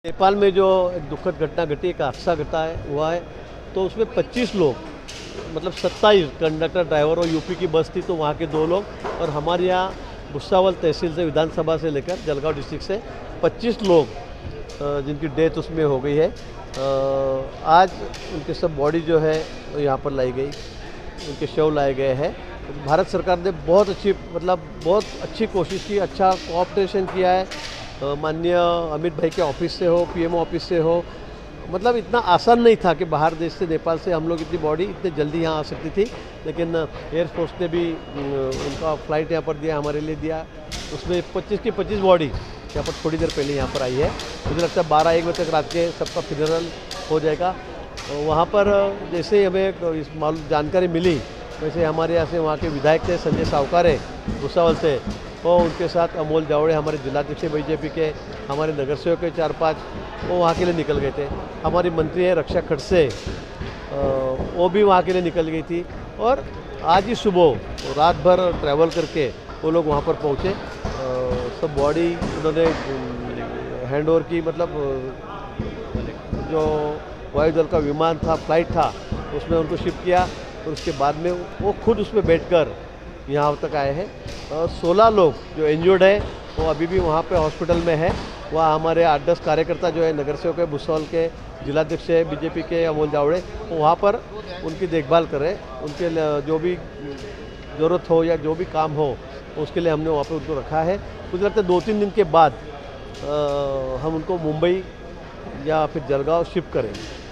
नेपाल में जो एक दुखद घटना घटी, एक हादसा हुआ है, तो उसमें 25 लोग, मतलब 27 कंडक्टर, ड्राइवर और यूपी की बस थी, तो वहाँ के 2 लोग और हमारे यहाँ भुसावल तहसील से, विधानसभा से लेकर जलगांव डिस्ट्रिक्ट से 25 लोग जिनकी डेथ उसमें हो गई है। आज उनके सब बॉडी जो है यहाँ पर लाई गई, उनके शव लाए गए हैं। भारत सरकार ने बहुत अच्छी कोशिश की, अच्छा कोऑपरेशन किया है। माननीय अमित भाई के ऑफिस से हो, पीएमओ ऑफिस से हो, मतलब इतना आसान नहीं था कि बाहर देश से, नेपाल से हम लोग इतनी बॉडी इतने जल्दी यहाँ आ सकती थी, लेकिन एयरफोर्स ने भी उनका फ्लाइट यहाँ पर दिया, हमारे लिए दिया। उसमें 25 की 25 बॉडी यहाँ पर थोड़ी देर पहले यहाँ पर आई है। मुझे लगता है 12-1 बजे तक रात के सबका फ्यूनरल हो जाएगा। वहाँ पर जैसे ही हमें इस जानकारी मिली, वैसे हमारे यहाँ से वहाँ के विधायक थे संजय सावकारे भुसावल से, वो उनके साथ अमोल जावड़े, हमारे जिलाध्यक्ष बीजेपी के, हमारे नगर सेवक के 4-5, वो वहाँ के लिए निकल गए थे। हमारी मंत्री है रक्षा खड़से, वो भी वहाँ के लिए निकल गई थी। और आज ही सुबह रात भर ट्रैवल करके वो लोग वहाँ पर पहुँचे। सब बॉडी उन्होंने हैंड ओवर की, मतलब जो वायुदल का विमान था, फ्लाइट था, उसमें उनको शिफ्ट किया और उसके बाद में वो खुद उसमें बैठकर यहाँ तक आए हैं। 16 लोग जो इंजर्ड है वो अभी भी वहाँ पे हॉस्पिटल में है। वहाँ हमारे 8-10 कार्यकर्ता जो है, नगर सेवक है भुसावल के, जिलाध्यक्ष है बीजेपी के अमोल जावड़े, वो वहाँ पर उनकी देखभाल कर रहे हैं। उनके जो भी ज़रूरत हो या जो भी काम हो, उसके लिए हमने वहाँ पर उनको रखा है। मुझे लगता है 2-3 दिन के बाद हम उनको मुंबई या फिर जलगांव शिफ्ट करेंगे।